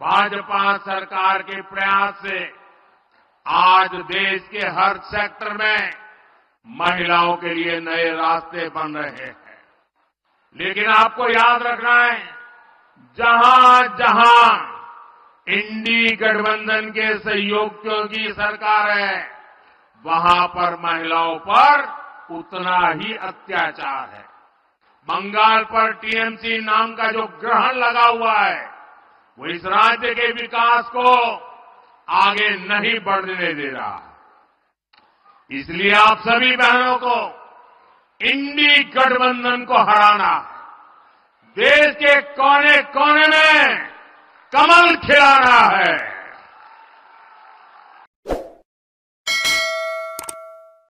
भाजपा सरकार के प्रयास से आज देश के हर सेक्टर में महिलाओं के लिए नए रास्ते बन रहे हैं। लेकिन आपको याद रखना है, जहां जहां इंडी गठबंधन के सहयोगियों की सरकार है, वहां पर महिलाओं पर उतना ही अत्याचार है। बंगाल पर टीएमसी नाम का जो ग्रहण लगा हुआ है, वो इस राज्य के विकास को आगे नहीं बढ़ने दे रहा है। इसलिए आप सभी बहनों को इंडी गठबंधन को हराना है, देश के कोने कोने में कमल खिलाना है।